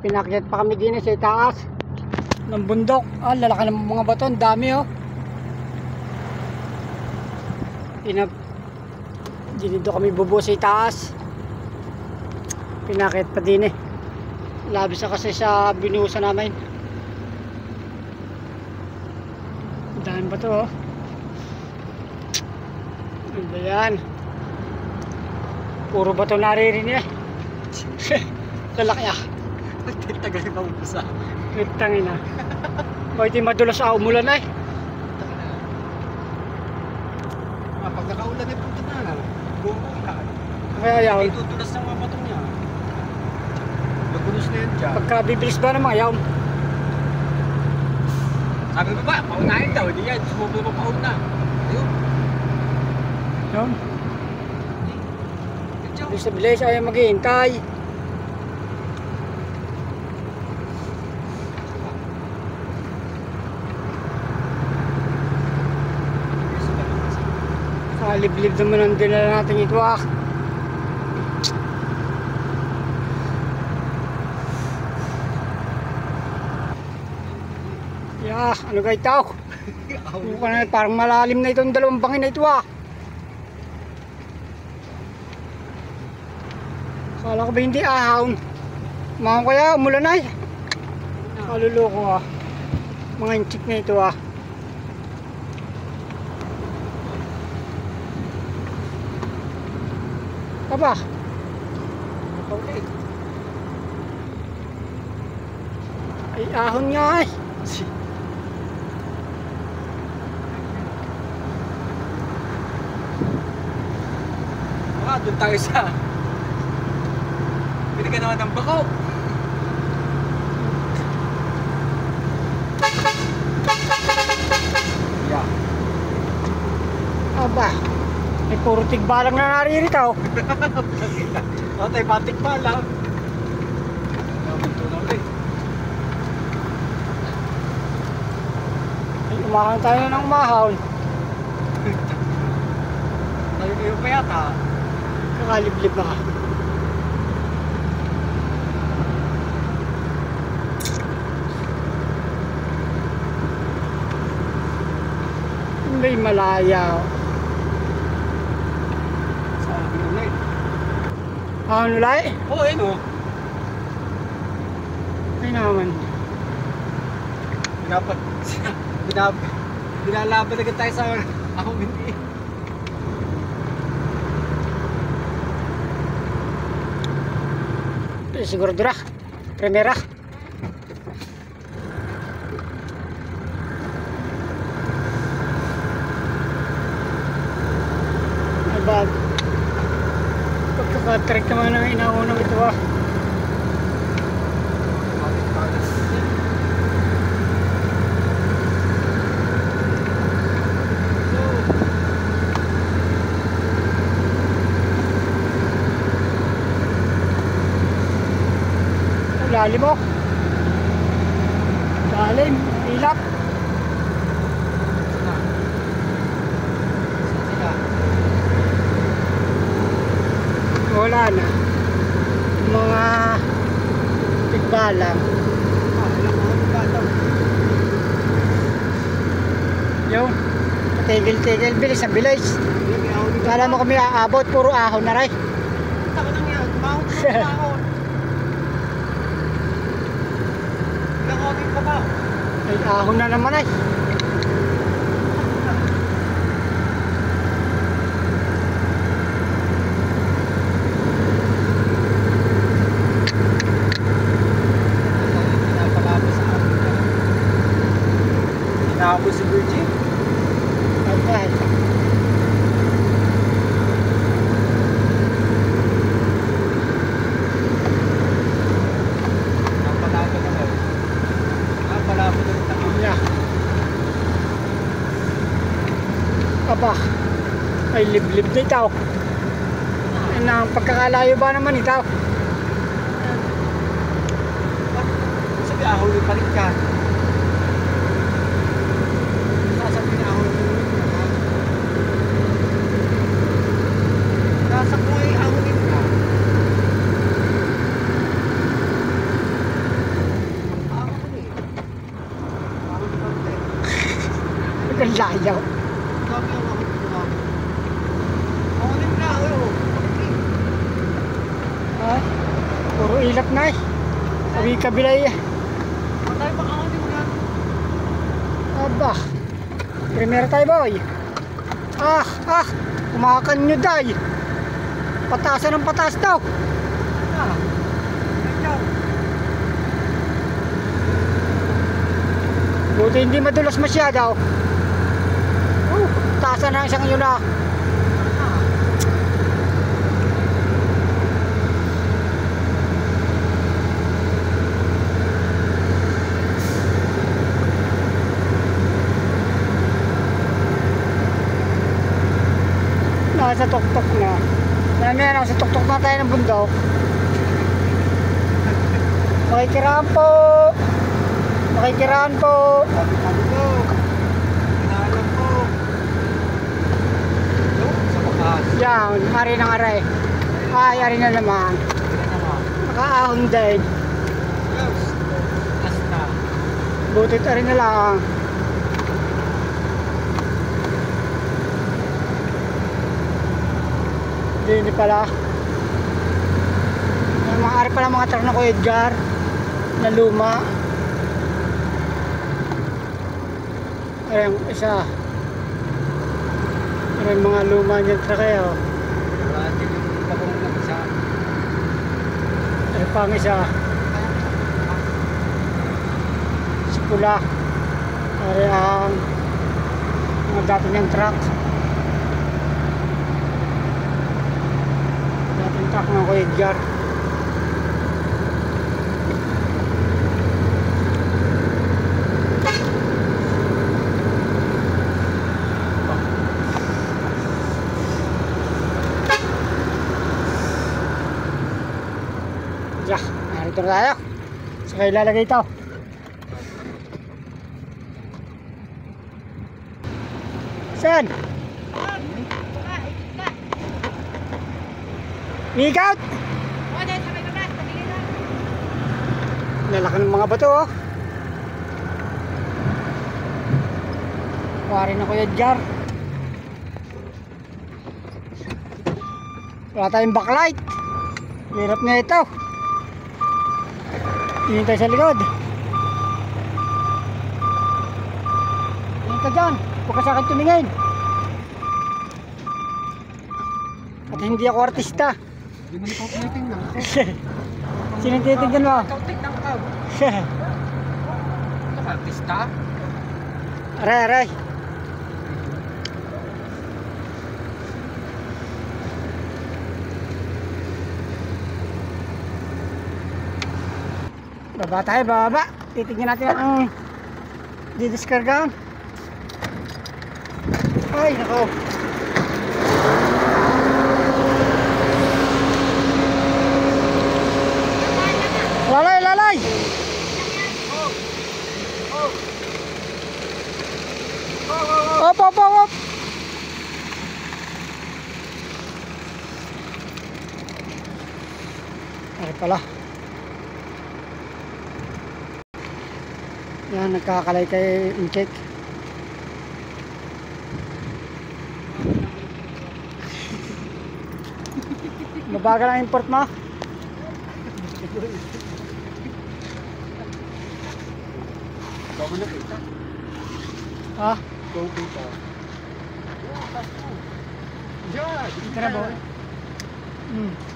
Pinakyat pa kami din sa itaas ng bundok. Lalaki ng mga bato, ang dami oh. Dito kami bubo sa itaas. Pinakyat pa din labis na kasi sa binuhusan namin. Daan ba to oh? Ano ba yan? Puro bato naririnig lalaki ah. Tagal yung mabubusa. Tangin na. Bakit yung madulas umulan ay? Pag nakaulan ay punta na lang. Bumulan. Kaya yaw. Ay tutulas ng mga batong niya. Magulos na yan dyan. Pagka bibilis ba naman yaw? Sabi mo ba, paunahin daw. Hindi yan. Sumubo mo pauna. Ayun. Yun. Diyan. Bilis na bilis ayaw maghihintay. Liblib naman ang dinala natin ito ah. Yeah, ano ka itaw? Parang malalim na itong dalawang bangin na ito ah. Kala ko ba hindi ahon? Mga kaya umulan ay. Kaluloko ah. Mga inchik na ito ah. Aba. Okay. Ay ahon nga ay. Doon tayo sa pili ka naman ng bako. Yeah. Aba. Ay puro tigbalang na nariritaw. Tayo patik pa lang. Ay umahang tayo ng umahon. Tayo pa yata. Kakaliblib na ka. May malaya. Sabi mo na eh. Ano lai? Oo, ayun o. Ay naman. Binalaban agad tayo sa ako hindi. Siguro dura. Primera. Abad. Pagkakatrek naman ang inaunang ito ah. Lalim mo. Lalim. Ilap. Wala na. Mga tigbalang. Yung tigil-tigil. Bilis na bilis. Kala mo kami aabot. Puro ahon na rin. Taka nang yan. Mahon. Nakawin pa ba? Ay ahon na naman ay. Nakapos si Virgin. Okay. Napalapot naman. Napalapot naman. Yeah. Aba. Ay liblib na itaw. Ay na pagkakalayo ba naman itaw? Sabi ahuli pa rin ka. Sasabi na ahuli. Nasa buhay ahuli ka. Layaw. Dami ang ako gumamit. Ako din na, oh. Ay, puro ilap na eh. Sabi kabilay eh. Patay pa ako din yan. Aba. Primero tayo boy. Kumakan nyo day. Patasan ng patas daw. Ah. Ganyan. Buti hindi madulas masyado. Tasan na isang yun na. Nasa tuktok na. Mamaya nasa tuktok na tayo ng bundok. Makikiraan po. Makikiraan po. Sabi ko. Inaalam ko. Yo, sa bakas. Yan, ari ng aray. Ay, ari na naman. Tignan naman. Nakaahon din. Yes. Basta. Butit ari na lang. Hindi pala. Yung mga ari pala mga truck na Kuya Edgar na luma. Ari ang isa. Ari ang mga luma niyan truck kayo. Wala din yung bagong nag-isa. Ari pang isa. Si pula. Ari ang mga dati niyang truck. Dating truck ng Kuya Edgar. Yeah, narito na tayo. Saka ilalagay ito. Saan? Migat! Lalaki ng mga bato oh. Kuha rin ako yung Edgar. Wala tayong backlight. Hirap na ito. Tingin tayo sa likod. Tingin ka dyan. Huwag ka sa akin tumingin. At hindi ako artista. Hindi mo ikaw tinitingnan ako. Sino tinitignan mo? Ikaw tignan ka. Artista? Aray, aray. Baba tayo, baba. Titignan natin ang didiskargahan. Ay, nako. Lalay, lalay. Op, op, op, op. Ay pala. Yan, nagkakalay kay Incheck. Mabagal ang import mo? Ikaw mo nakita? Ha? Ikaw kita. Diyan! Tara, boy.